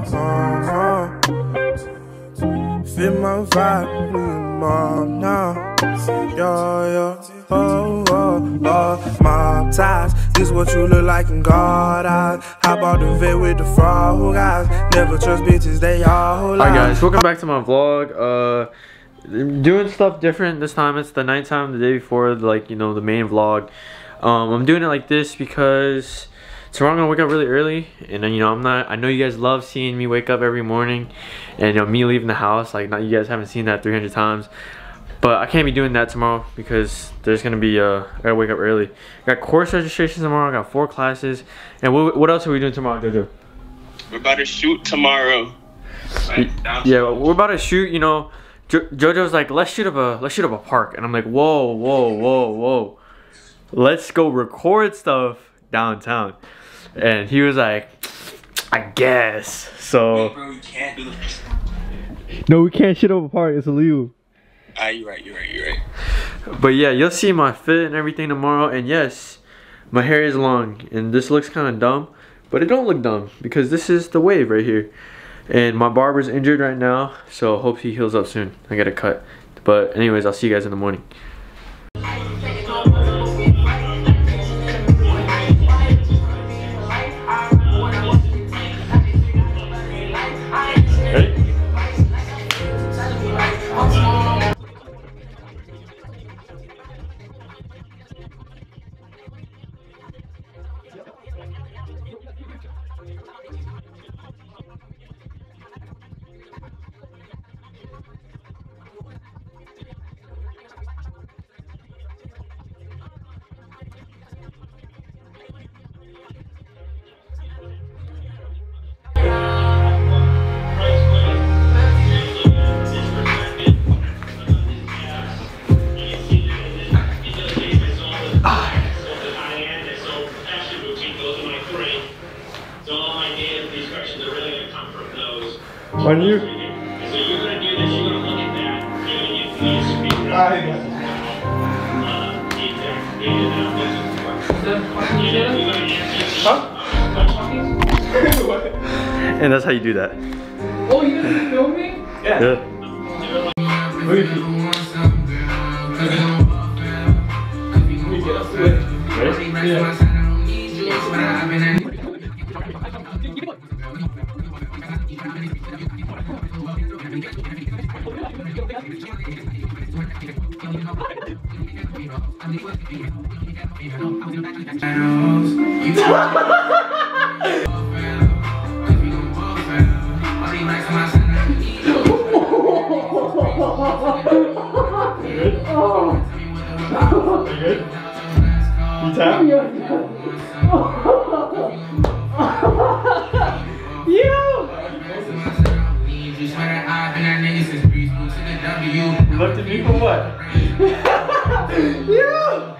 Feel my vibe, we mom now. Yeah, mob ties. This what you look like in God eyes. Hop out the vet with the frog eyes. Never trust bitches, they all lie. Hi guys, welcome back to my vlog. Doing stuff different this time. It's the nighttime, the day before, like, you know, the main vlog. I'm doing it like this because tomorrow I'm gonna wake up really early, and then, you know, I know you guys love seeing me wake up every morning, and, you know, me leaving the house. Like, not, you guys haven't seen that 300 times, but I can't be doing that tomorrow because there's gonna be I gotta wake up early. I got course registration tomorrow. I got 4 classes, and what else are we doing tomorrow, Jojo? We're about to shoot tomorrow. Yeah, we're about to shoot. You know, Jojo's like, let's shoot up a park, and I'm like, whoa, let's go record stuff downtown. And he was like, I guess. So Wait, bro, we can't do this. No, we can't shoot up a park. It's illegal. You're right. But yeah, you'll see my fit and everything tomorrow. And yes, my hair is long, and this looks kind of dumb, but it don't look dumb because this is the wave right here. And my barber's injured right now, so hope he heals up soon. I get a cut. But anyways, I'll see you guys in the morning. On you. So you're gonna do this, you're gonna look at that, you're gonna get these speakers. And that's how you do that. Oh, you didn't film me? Yeah. You looked at me for what? Yeah!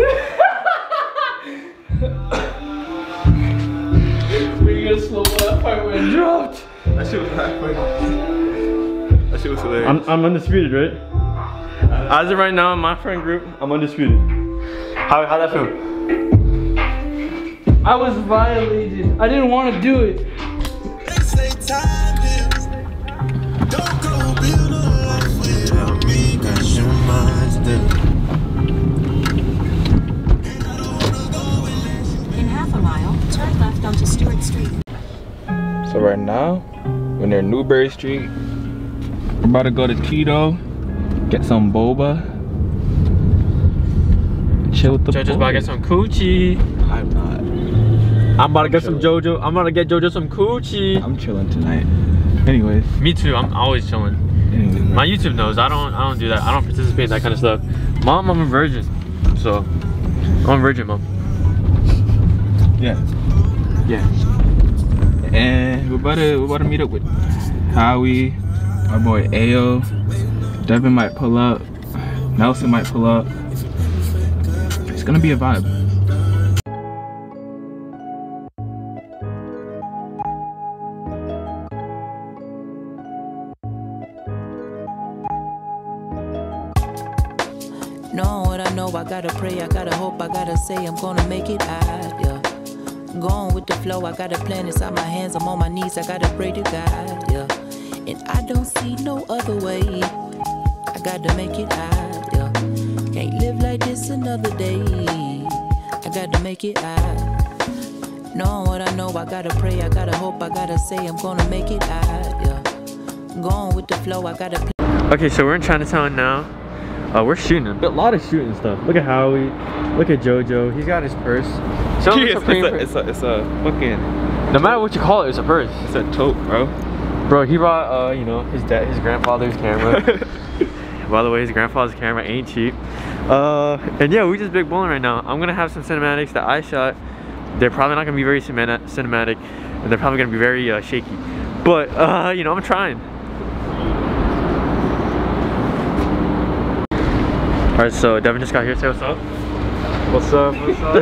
We're gonna slow that part when it dropped. That shit was That shit was hilarious. I'm undisputed, right? As of right now, in my friend group, I'm undisputed. How'd that feel? I was violated. I didn't want to do it. In half a mile, turn left onto Stewart Street. So right now, we're near Newberry Street. We're about to go to Tito, get some boba, chill with the Jojo's about to get some coochie. I'm not. I'm about to get some Jojo. I'm about to get Jojo some coochie. I'm chilling tonight. Anyways. Me too. I'm always chilling. Anyways, my YouTube knows I don't do that. I don't participate in that kind of stuff. Mom, I'm a virgin, so I'm a virgin, mom. Yeah. And we're about to meet up with Howie, our boy Ayo. Devin might pull up. Nelson might pull up. It's gonna be a vibe. Know what I know, I gotta pray, I gotta hope, I gotta say I'm gonna make it out, yeah. Going with the flow, I got a plan inside my hands. I'm on my knees, I gotta pray to God, yeah. And I don't see no other way. I gotta make it out, yeah. Can't live like this another day. I gotta make it out. Knowing what I know, I gotta pray, I gotta hope, I gotta say I'm gonna make it out, yeah. Going with the flow, I gotta play. Okay, so we're in Chinatown now. We're shooting a lot of shooting stuff. Look at Howie. Look at JoJo. He's got his purse. It's a fucking. No matter what you call it, it's a purse. It's a tote, bro. Bro, he brought you know, his grandfather's camera. By the way, his grandfather's camera ain't cheap. And yeah, we just big bowling right now. I'm gonna have some cinematics that I shot. They're probably not gonna be very cinematic, and they're probably gonna be very shaky. But you know, I'm trying. All right, so Devin just got here. Say what's up. What's up? What's up?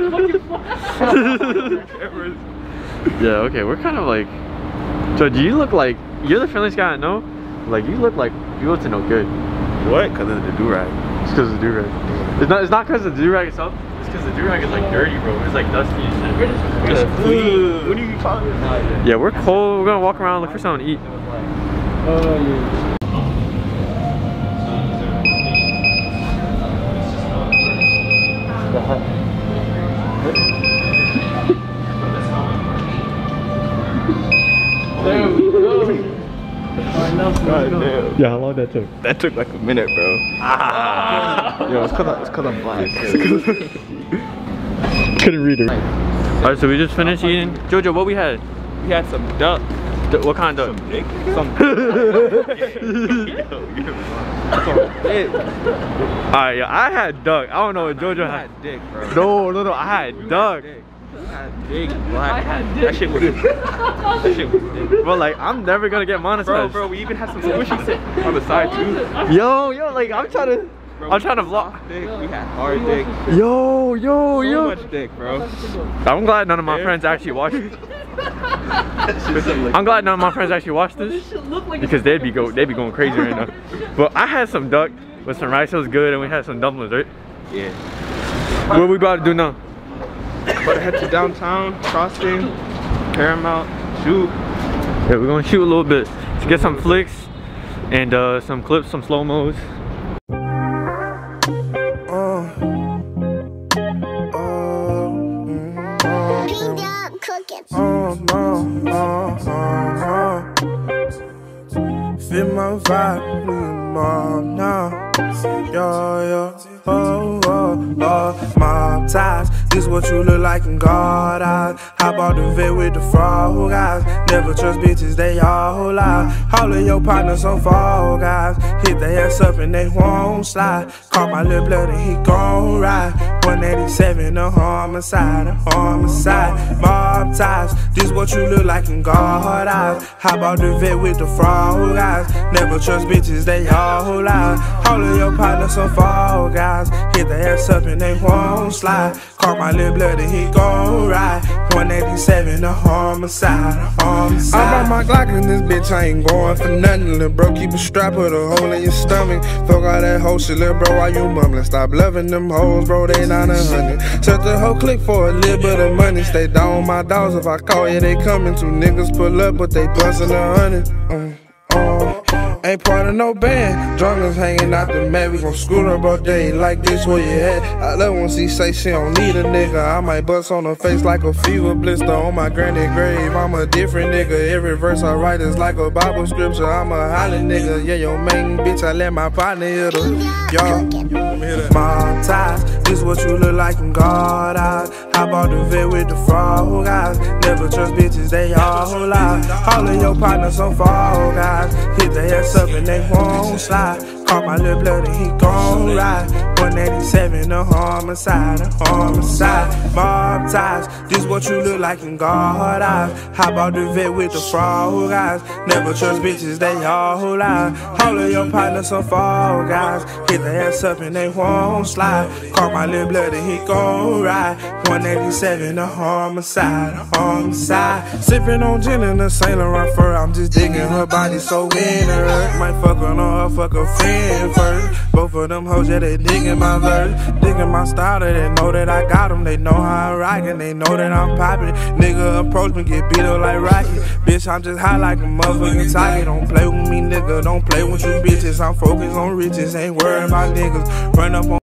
Yeah, okay, we're kind of like. So do you look like you're the friendliest guy I know? Like you look like you look to no good. What? Because of the do-rag. It's because of the do-rag. It's not because of the do-rag itself. It's because the do-rag is like dirty, bro. It's like dusty and shit. We're just clean. What are you talking about? Yeah, we're cold. We're gonna walk around, look for something to eat. Oh yeah. There we go. God damn. Yeah, how long that took? That took like a minute, bro. Yo, it's cause I'm black. Couldn't read it. Alright, so we just finished eating. Jojo, what we had? We had some duck. What kind of duck? Some dick. Some Alright, yeah, I had duck. I don't know what Jojo had. Dick, bro. No, I had duck. Dick, I had dick. That shit was dick. Bro, like, I'm never gonna get monetized. Bro, we even had some squishy on the side too. Yo, like, I'm trying to vlog. Dick. We had hard dick. Yo. So much dick, bro. I'm glad none of my friends actually watch it. I'm glad none of my friends actually watch this because they'd be going crazy right now. But I had some duck with some rice. It was good, and we had some dumplings, right? Yeah. What are we about to do now? About to head to downtown, Crossing, Paramount, shoot. Yeah, we're gonna shoot a little bit to get some flicks and some clips, some slow-mos. Feel my vibe, mom now. Mob ties. This what you look like in God eyes. Hop out the vet with the frog eyes. Never trust bitches, they all lie. All of your partners on fall guys. Hit their ass up and they won't slide. Call my little blood and he gon' ride. 187, a homicide, Mob ties. This what you look like in God eyes. Hop out the vet with the frog eyes. Never trust bitches, they all lie. All of your partners on fall guys. Hit their ass up and they won't slide. Call my little blood and he gon' ride. 187, a homicide, I'm on my Glock in this bitch, I ain't going for nothing. Lil' bro, keep a strap, put a hole in your stomach. Fuck all that whole shit, lil' bro, why you mumbling? Stop loving them hoes, bro, they not 100. Set the whole click for a little bit of money. Stay down on my dogs, if I call, yeah, they coming. Two niggas pull up, but they bustin' 100. Ain't part of no band. Drunkards hanging out the mat. We gon' scoot up all day like this where you at. I love when she say she don't need a nigga. I might bust on her face like a fever blister on my granny grave. I'm a different nigga. Every verse I write is like a Bible scripture. I'm a holly nigga. Yeah, your main bitch, I let my partner hit her. Yo, mob ties. This what you look like in God eyes. Hop out the vet with the frog eyes. Never trust bitches, they all lie. All of your partners on fall guys. Hit the ass up and they won't slide. Call my little blood and he gon' ride. 187, a homicide, Mob ties. This what you look like in God eyes. Hop out the vet with the frog eyes. Never trust bitches, they all lie. All of your partners on fall guys. Hit the ass up and they won't slide. Call my little blood and he gon' ride. 187, a homicide, Sippin' on gin and a Saint Laurent fur. I'm just digging her body so in her. Might fuck her on her, fuck her friend first. Both of them hoes, yeah, they digging digging my verse, digging my style. They know that I got them, they know how I rock and they know that I'm poppin'. Nigga approach me, get beat up like Rocky. Bitch, I'm just high like a motherfucking target. Don't play with me, nigga, don't play with you bitches. I'm focused on riches, ain't worried about niggas. Run up on